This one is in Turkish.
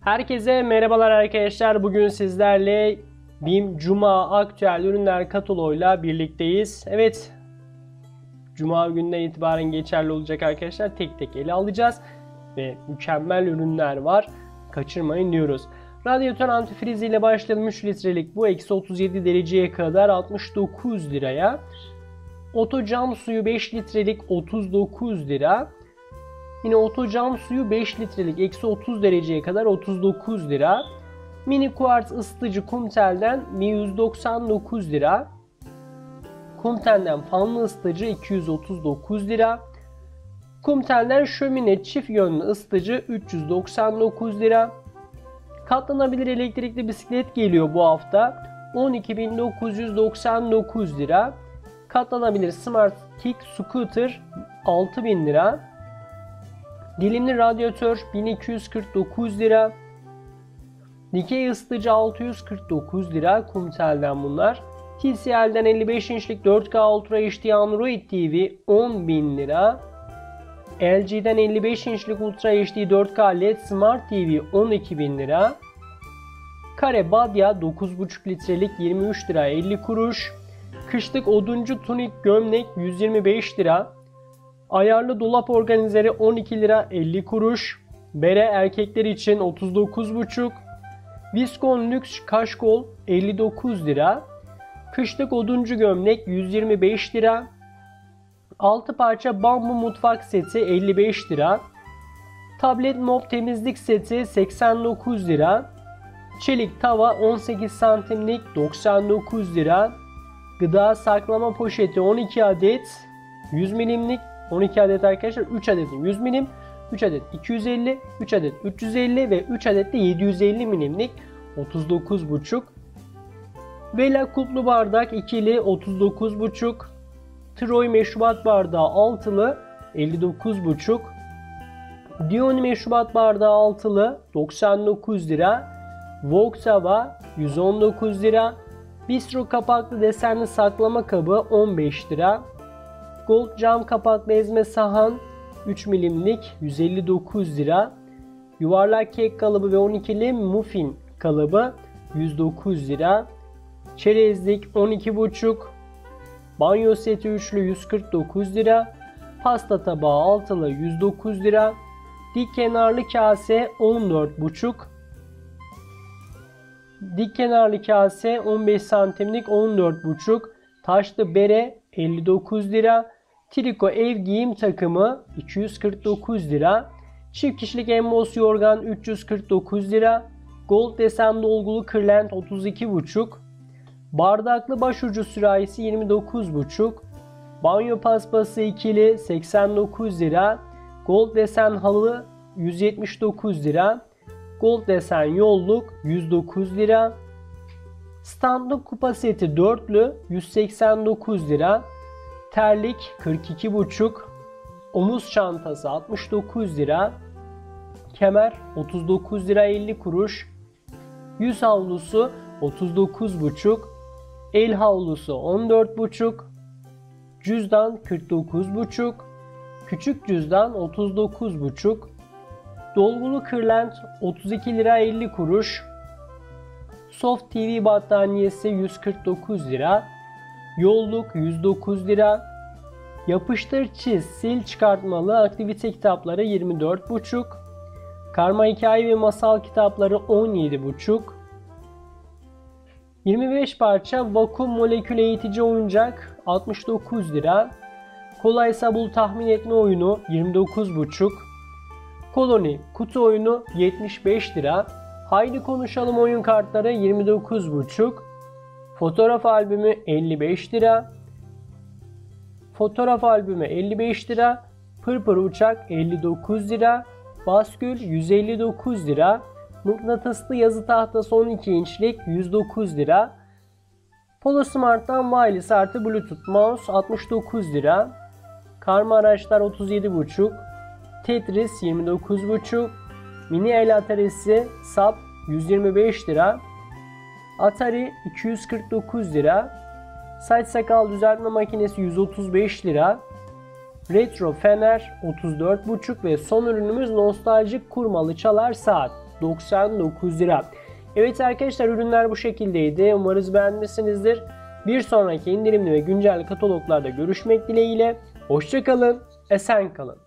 Herkese merhabalar arkadaşlar. Bugün sizlerle BİM Cuma aktüel ürünler kataloğuyla birlikteyiz. Evet, Cuma günden itibaren geçerli olacak arkadaşlar. Tek tek ele alacağız ve mükemmel ürünler var. Kaçırmayın diyoruz. Radyatör antifriz ile başlayalım. 3 litrelik bu eksi 37 dereceye kadar 69 liraya. Oto cam suyu 5 litrelik 39 lira. Yine oto cam suyu 5 litrelik eksi 30 dereceye kadar 39 lira. Mini kuartz ısıtıcı Kumtel'den 199 lira. Kumtel'den fanlı ısıtıcı 239 lira. Kumtel'den şömine çift yönlü ısıtıcı 399 lira. Katlanabilir elektrikli bisiklet geliyor bu hafta. 12.999 lira. Katlanabilir Smart Kick Scooter 6.000 lira. Dilimli radyatör 1249 lira. Dikey ısıtıcı 649 lira. Kumtel'den bunlar. TCL'den 55 inçlik 4K Ultra HD Android TV 10.000 lira. LG'den 55 inçlik Ultra HD 4K LED Smart TV 12.000 lira. Kare Badya 9.5 litrelik 23 lira 50 kuruş. Kışlık oduncu tunik gömlek 125 lira. Ayarlı dolap organizeri 12 lira 50 kuruş. Bere erkekler için 39,5. Viskon lüks kaşkol 59 lira. Kışlık oduncu gömlek 125 lira. 6 parça bambu mutfak seti 55 lira. Tablet mop temizlik seti 89 lira. Çelik tava 18 santimlik 99 lira. Gıda saklama poşeti 12 adet 100 milimlik 12 adet arkadaşlar, 3 adet 100 milim, 3 adet 250, 3 adet 350 ve 3 adet de 750 milimlik 39,5. Vela kuplu bardak ikili 39,5. Troy meşrubat bardağı altılı 59,5. Dion meşrubat bardağı altılı 99 lira. Wok tava 119 lira. Bistro kapaklı desenli saklama kabı 15 lira. Gold cam kapaklı ezme sahan 3 milimlik 159 lira. Yuvarlak kek kalıbı ve 12'li muffin kalıbı 109 lira. Çerezlik 12,5. Banyo seti üçlü 149 lira. Pasta tabağı altılı 109 lira. Dik kenarlı kase 14,5. Dik kenarlı kase 15 santimlik 14,5. Taşlı bere 59 lira. Triko ev giyim takımı 249 lira. Çift kişilik embos yorgan 349 lira. Gold desen dolgulu kırlent 32,5. Bardaklı başucu sürahisi 29,5. Banyo paspası ikili 89 lira. Gold desen halı 179 lira. Gold desen yolluk 109 lira. Standlı kupa seti dörtlü 189 lira. Terlik 42,5. Omuz çantası 69 lira. Kemer 39 lira 50 kuruş. Yüz havlusu 39,5. El havlusu 14,5. Cüzdan 49,5. Küçük cüzdan 39,5. Dolgulu kırlent 32 lira 50 kuruş. Soft TV battaniyesi 149 lira. Yolluk 109 lira. Yapıştır çiz sil çıkartmalı aktivite kitapları 24,5. Karma hikaye ve masal kitapları 17,5. 25 parça vakum molekül eğitici oyuncak 69 lira. Kolay sabul tahmin etme oyunu 29,5. Koloni kutu oyunu 75 lira. Haydi konuşalım oyun kartları 29,5. Fotoğraf albümü 55 lira. Fotoğraf albümü 55 lira. Pırpır uçak 59 lira. Baskül 159 lira. Mıknatıslı yazı tahtası 12 inçlik 109 lira. Polo Smart'tan wireless artı Bluetooth mouse 69 lira. Karma araçlar 37,5. Tetris 29,5. Mini el atarisi SAP 125 lira. Atari 249 lira. Saç sakal düzeltme makinesi 135 lira. Retro fener 34,5 ve son ürünümüz nostaljik kurmalı çalar saat 499 lira. Evet arkadaşlar, ürünler bu şekildeydi. Umarız beğenmişsinizdir. Bir sonraki indirimli ve güncel kataloglarda görüşmek dileğiyle. Hoşça kalın, esen kalın.